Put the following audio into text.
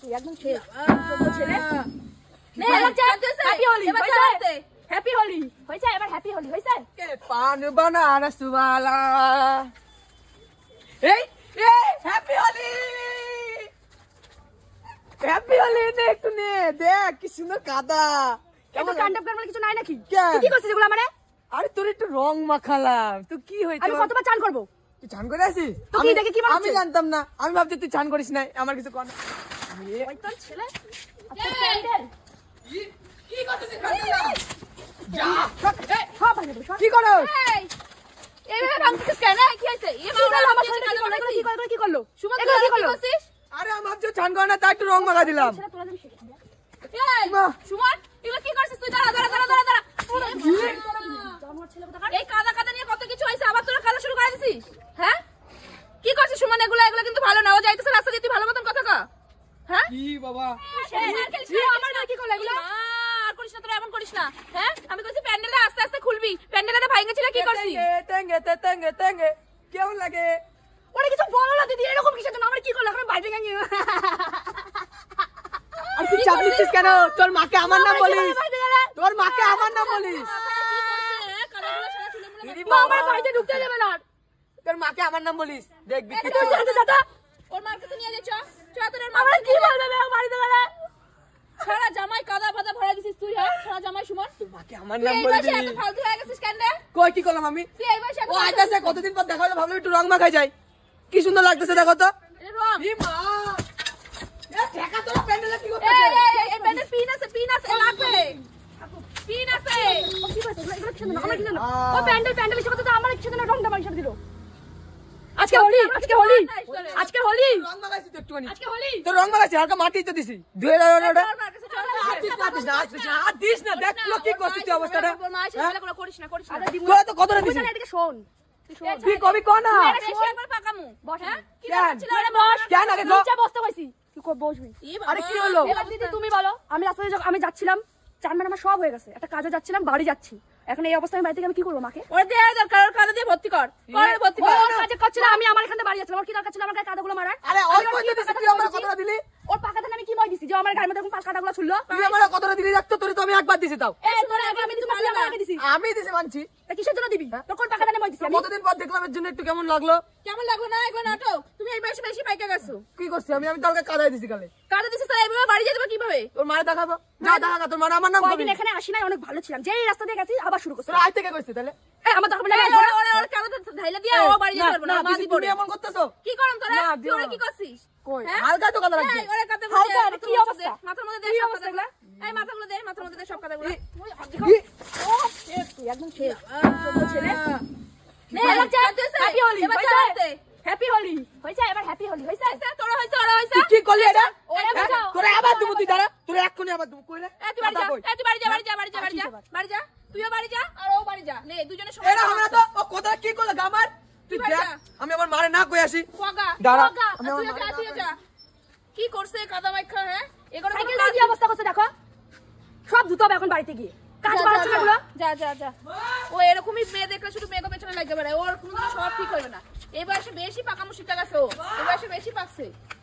একদম শেষ ছেলে নে হ্যাপি হোলি হইছে হ্যাপি হোলি হইছে এবার হ্যাপি হোলি হইছে কে পান বানারস वाला এই এই হ্যাপি হোলি নে একটু নে দেখ কি সুন্দর কাদা কেমন কান্ডাপ করার কিছু নাই নাকি তুই কি করছিস এগুলো আমারে আরে তোর একটু রং মাখালাম তুই কি হইছে আমি কতবার চান করব তুই চান করে আসিস তুই দেখে কি আমি জানতাম না আমি ভাবছি তুই চান করিস না আমার কিছু কর ওই তোর ছেলে আচ্ছা প্যান্ডেল কি করছিস যা হ্যাঁ ভাই কি করো এই ভাঙছিস কেন কি হইছে এই মামা আমার সাথে কি করলো সুমন তুই কি করছিস আরে আমি ভাবছি চান করে না তাই একটু রং মাখা দিলাম এই সুমন এগুলো কি করছিস তুই দাঁড়া এই কাদা কাদা নিয়ে কত কিছু হইছে আবার তোরা কাদা শুরু করে দিছিস হ্যাঁ কি করছিস সুমন এগুলো কিন্তু ভালো না ও যাইতেছে রাস্তা দিয়ে তুই ভালো মতন কথা কও হ্যাঁ কি বাবা আমার না কি করলে এগুলো আর করিস না তোরা এমন করিস না হ্যাঁ আমি কইছি প্যান্ডেলটা আস্তে আস্তে খুলবি প্যান্ডেলটা ভাঙেছিল কি করছিস তেঙ্গে কেমন লাগে ওরে কিছু বলো না দিদি এরকম কিসের জন্য আমরা কি করলাম এখন বাইরে গেছি আর তুই চাপ নিচ্ছিস কেন তোর মাকে আমার নাম বলিস তোর মাকে আমার নাম বলিস মা আমার বাড়িতে ঢুকতে দেবে না তোর মাকে আমার নাম বলিস দেখবি কি তুই জানতে দাদা ওর মার কাছে নিয়ে যাচ্ছ তোর মা কি বলবে বে বাড়িতে গেলে সারা জামাই কাদা ফাদা ভরা দিছিস তুই হ্যাঁ সারা জামাই সুমন তোর মাকে আমার নাম বলবি এত ফালতু হয়ে গেছিস কেন রে কই কি করলাম আমি তুই এই বয়সে ও আইতাছে কতদিন পর দেখা হলো ভাবলাম একটু রং মাখাই যাই কি সুন্দর লাগতেছে দেখো তো রং ই মা এ দেখা তোর প্যান্ডেলে কি করতেছে এই প্যান্ডেল পিন আছে লাগবে পিন আছে ও কি করছিস এগুলো কি না আমার কি জানো ও প্যান্ডেল এসে কথা তো আমার কিছু না রংটা মাইশা দিল আজকে হোলি রং মাখাইছি তো একটুখানি আজকে হোলি তোর রং মাখাইছি হালকা মাটি তো দিছি ধুয়ে দাও ওটা আর দিস না দেখ লোক কি করছিস তুই অবস্থাটা করিস না তোরা তো কতটা দিছিস এদিকে শোন তুই কবি কো না একবার পাকামু বস হ্যাঁ কি কেন? করছিস আরে বস কেন আগে নিচে বসতে কইছি তুই কই বসবি আরে কি হলো এবার দিদি তুমি বলো আমি রাস্তায় আমি যাচ্ছিলাম চারমান আমার সব হয়ে গেছে একটা কাজে যাচ্ছিলাম বাড়ি যাচ্ছি এখন এই অবস্থায় বাড়ি থেকে আমি কি করব মাকে ওরে দে দরকার ওর কাঁদা দিয়ে ভর্তি কর করে ভর্তি কর ওর কাজে করছিলাম আমি আমার এখান থেকে বাড়ি যাচ্ছিলাম ওর কি দরকার ছিল আমার গায়ে কাদাগুলো মারার আরে ওই কত দিছিস তুই আমার কতটা দিলি ওর পাকাতে আমি কি মই দিছি যে আমার গায়ের মধ্যে পাঁচ কাদাগুলো ছিল তুই আমার কতটা দিলি রাখতো তোরে তো আমি একবার দিছি তাও এই তোর আগে আমি তুমি ভালো আমাকে দিছি আমি দিছি মানছি তা কিসের জন্য দিবি তোর কোন পাকাতে মই দিছি আমি কতদিন পর দেখলাম এর জন্য একটু কেমন লাগলো কেমন লাগলো না এগুলো নাটক তুমি এই বেশি বেশি পাইকা গেছো কি করছিস আমি কালকে কাদাই দিছি কালে কাঁদা দিছিস তাই এইভাবে বাড়ি যেতে কিভাবে তোর মারে দেখাবো যা দেখা তোর মারে আমার নাম কবি কদিন এখানে আসি নাই অনেক ভালো ছিলাম যেই রাস্তা দিয়ে গেছি আবার শুরু করছিস তোরা আজ থেকে কইছিস তাহলে এই আমার দরকার নাই ওরে ওরে ওরে কাঁদা ঢাইলা দিয়া ও বাড়ি যেতে পারবো না মা দিব তুমি এমন করতেছো কি করম তোরা না, তুই দিও ওরে না। কি করছিস কই হালকা তো কাদা লাগছে এই ওরে কাঁদা হালকা, কি অবস্থা? মাথার মধ্যে দে সব কাঁদাগুলো এই মাথাগুলো দে সব কাঁদাগুলো তুই একদম শেষ ছেলে নে হ্যাপি হোলি এবার হইছে চালাতে হ্যাপি হোলি হইছে এবার হ্যাপি হোলি হইছে তোরা হইছে কি করলি এটা ওরে বাঁচাও। তোরা আবার তুমি তুই দাঁড়া তোরা এক্ষুনি আবার তুমি কইলে এই তুই বাড়ি যা বাড়ি যা তুইও বাড়ি যা আর ও বাড়ি যা নে দুজনে সবাই এরা আমরা তো ও কথা কি করলে গামার তুই বাড়ি দেখ যা। আমি আমার মারে না কই আসি পগা দাঁড়া পগা আমি আমার মারে তুইও যা কি করছে কাদা মাইখা হ্যাঁ এগুলো সাইকেল দিয়ে কি অবস্থা করছে দেখো সব ধুতে হবে এখন বাড়িতে গিয়ে কাজ বাড়াচ্ছে না এগুলো যা ও এরকমই মেয়ে দেখলে শুধু মেয়েকে পেছনে লাগবে ওর কোনো সব ঠিক হবে না এই বয়সে বেশি পাকামো শিখতে গেছে ও এই বয়সে বেশি পাকছে